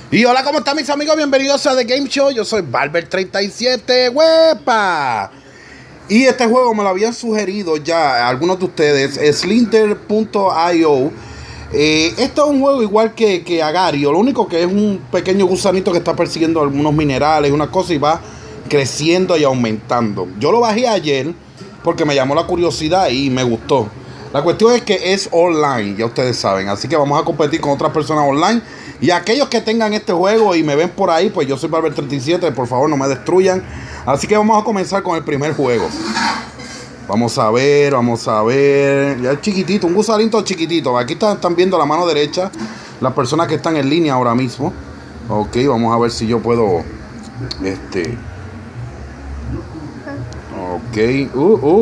Y hola, ¿cómo están mis amigos? Bienvenidos a The Game Show. Yo soy Barber37, ¡huepa! Y este juego me lo habían sugerido ya algunos de ustedes, Slinter.io. Esto es un juego igual que Agario. Lo único que es un pequeño gusanito que está persiguiendo algunos minerales, una cosa, y va creciendo y aumentando. Yo lo bajé ayer porque me llamó la curiosidad y me gustó. La cuestión es que es online, ya ustedes saben. Así que vamos a competir con otras personas online. Y aquellos que tengan este juego y me ven por ahí, pues yo soy Barber37, por favor no me destruyan. Así que vamos a comenzar con el primer juego. Vamos a ver. Ya es chiquitito, un gusanito chiquitito. Aquí están viendo la mano derecha las personas que están en línea ahora mismo. Ok, vamos a ver si yo puedo. Ok.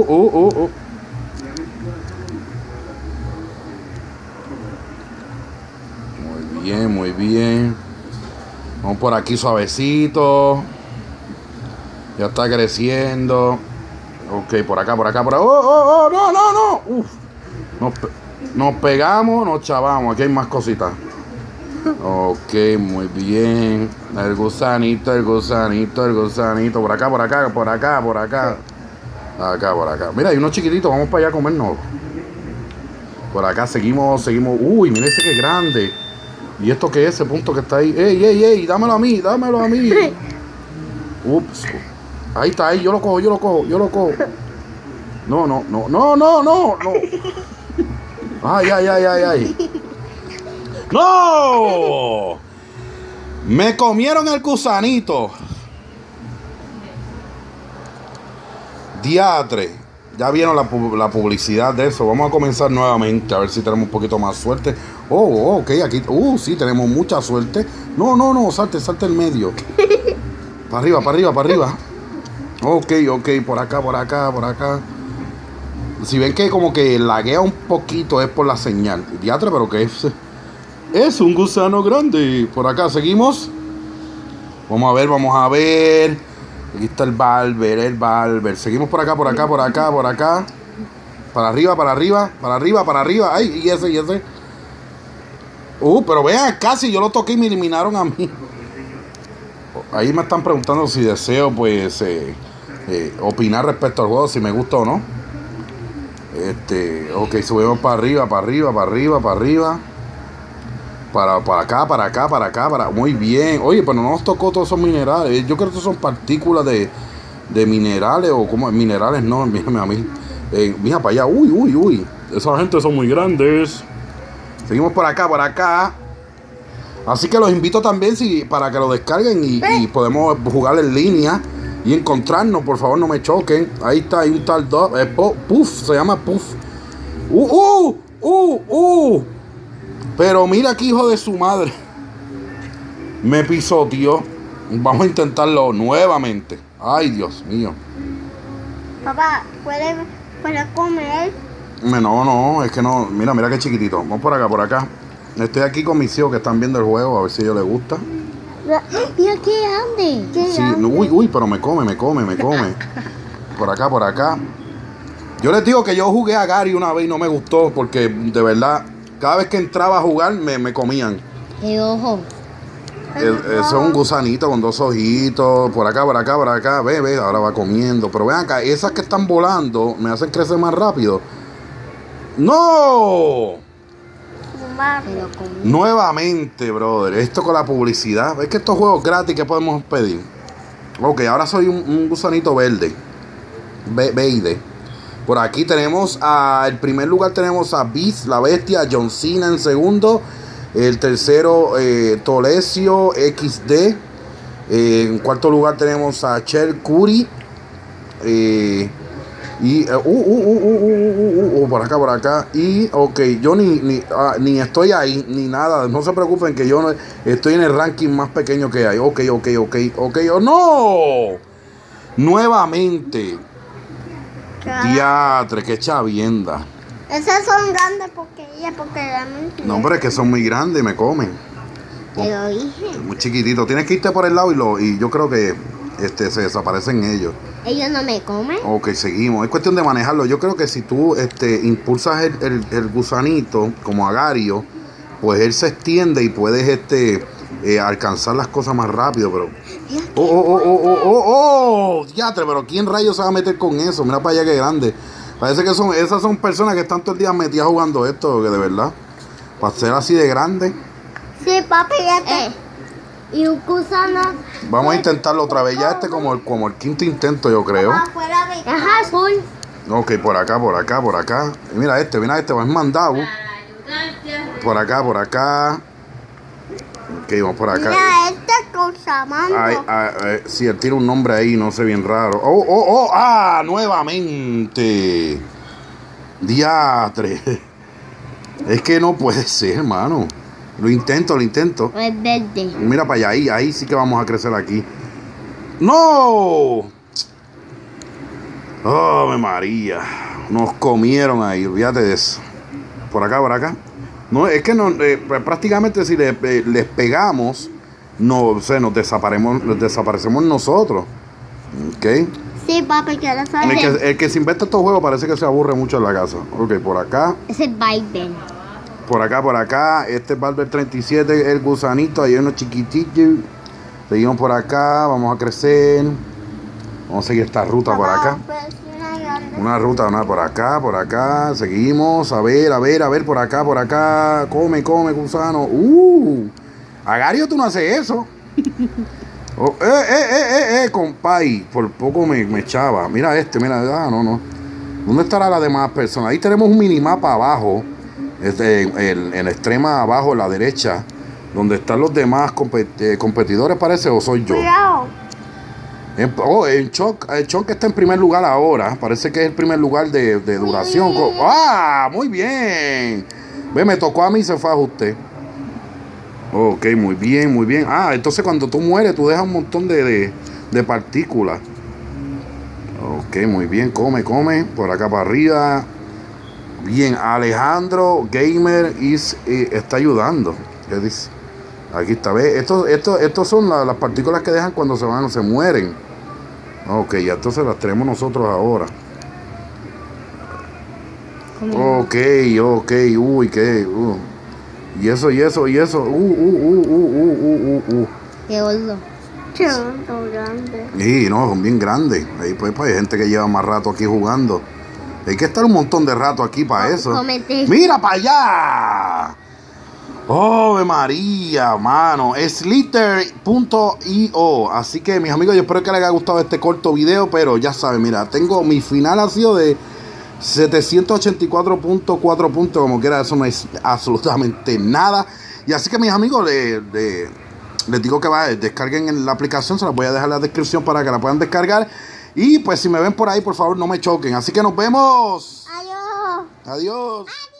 Muy bien. Vamos por aquí suavecito. Ya está creciendo. Ok, por acá. ¡Oh! ¡No! Uf. Nos pegamos, nos chavamos. Aquí hay más cositas. Ok, muy bien. El gusanito. Por acá. Mira, hay unos chiquititos. Vamos para allá a comernos. Por acá seguimos. Uy, mira ese que grande. ¿Y esto qué es? Ese punto que está ahí. ¡Ey! Dámelo a mí. Ups. Ahí está, yo lo cojo. No. Ay. ¡No! Me comieron el gusanito. Diatre. Ya vieron la publicidad de eso. Vamos a comenzar nuevamente a ver si tenemos un poquito más suerte. Oh, ok, aquí. Sí, tenemos mucha suerte. No, salte en medio. Para arriba. Ok, por acá. Si ven que como que laguea un poquito es por la señal. Diatre, pero que es un gusano grande. Por acá seguimos. Vamos a ver. Aquí está el Barber. Seguimos por acá. Para arriba. Ay, y ese. Pero vean, casi yo lo toqué y me eliminaron a mí. Ahí me están preguntando si deseo, pues, opinar respecto al juego, si me gusta o no. Ok, subimos para arriba. Para acá. Muy bien. Oye, pero no nos tocó todos esos minerales. Yo creo que son partículas de minerales o como minerales, no, mírame a mí. Mira para allá. Uy. Esa gente son muy grandes. Seguimos por acá. Así que los invito también para que lo descarguen y podemos jugar en línea y encontrarnos. Por favor, no me choquen. Ahí está, hay un tal Puff, se llama Puff. Pero mira aquí, hijo de su madre. Me pisoteó. Vamos a intentarlo nuevamente. Ay, Dios mío. Papá, ¿puede comer? No, es que no. Mira qué chiquitito. Vamos por acá. Estoy aquí con mis hijos que están viendo el juego, a ver si a ellos les gusta. Mira qué grande. Sí, uy, pero me come. Por acá. Yo les digo que yo jugué a Gary una vez y no me gustó porque de verdad, cada vez que entraba a jugar me comían. ¿Qué ojo? Eso es un gusanito con dos ojitos. Por acá. Ve, ahora va comiendo. Pero vean acá, esas que están volando me hacen crecer más rápido. ¡No! Nuevamente, brother. Esto con la publicidad. Es que estos juegos gratis, ¿qué podemos pedir? Ok, ahora soy un gusanito verde. Verde. Por aquí tenemos en primer lugar tenemos a Beast, la bestia, John Cena en segundo. El tercero, Tolesio XD. En cuarto lugar tenemos a Cher Curry. Por acá. Y, ok, yo ni estoy ahí, ni nada. No se preocupen que yo no estoy en el ranking más pequeño que hay. Ok. ¡Oh, no! Nuevamente. Diatre, qué chavienda. Esas son grandes porque No, pero es que son muy grandes y me comen. Te lo dije. Muy chiquitito. Tienes que irte por el lado y yo creo que se desaparecen ellos. ¿Ellos no me comen? Ok, seguimos. Es cuestión de manejarlo. Yo creo que si tú impulsas el gusanito como Agario, pues él se extiende y puedes alcanzar las cosas más rápido, pero... ¡Oh! Diatre, pero ¿quién rayos se va a meter con eso? Mira para allá que grande. Parece que esas son personas que están todo el día metidas jugando esto, que de verdad. Para ser así de grande. Sí, papi, y un gusano. Vamos a intentarlo otra vez. Ya como el quinto intento, yo creo. Ajá, azul. Ok, por acá. Y mira este, vas mandado. Por acá. Ok, vamos por acá. Mira, cosa, mando. Sí, él tiene un nombre ahí, no sé, bien raro. Nuevamente. Diatre. Es que no puede ser, hermano. Lo intento. Es verde. Mira para allá, ahí sí que vamos a crecer aquí. ¡No! ¡Oh, María! Nos comieron ahí, olvídate de eso. Por acá. No, es que no, prácticamente si les pegamos, nos desaparecemos nosotros. ¿Ok? Sí, papi, quiero saber. El que se inventa estos juegos parece que se aburre mucho en la casa. Ok, por acá. Ese es Biden. Por acá. Este es Barber 37, el gusanito. Ahí hay unos chiquititos. Seguimos por acá. Vamos a crecer. Vamos a seguir esta ruta por acá. Una ruta, por acá. Seguimos. A ver, por acá. Come, gusano. Agario, tú no haces eso. Compay. Por poco me echaba. Mira, no. ¿Dónde estará la demás personas? Ahí tenemos un minimapa abajo. En la extrema abajo, a la derecha. Donde están los demás competidores, parece, o soy yo. El Chonk está en primer lugar ahora. Parece que es el primer lugar de duración. Muy bien. Ve, me tocó a mí y se fue a usted. Ok, muy bien. Entonces cuando tú mueres, tú dejas un montón de partículas. Ok, muy bien. Come. Por acá para arriba. Bien, Alejandro Gamer está ayudando. ¿Qué dice? Aquí está, ¿ves? Estos son las partículas que dejan cuando se mueren. Ok, ya entonces las tenemos nosotros ahora. Ok. Uy, qué. Y eso. Qué oso. Grande. Sí, no, son bien grandes. Ahí pues hay gente que lleva más rato aquí jugando. Hay que estar un montón de rato aquí para eso. ¡Mira para allá! ¡Oh, María, mano! Slither.io. Así que, mis amigos, yo espero que les haya gustado este corto video. Pero ya saben, mira, mi final ha sido de 784.4 puntos. Como quiera, eso no es absolutamente nada. Y así que, mis amigos, les digo que descarguen en la aplicación. Se la voy a dejar en la descripción para que la puedan descargar. Y pues si me ven por ahí, por favor, no me choquen. Así que nos vemos. Adiós. Adiós.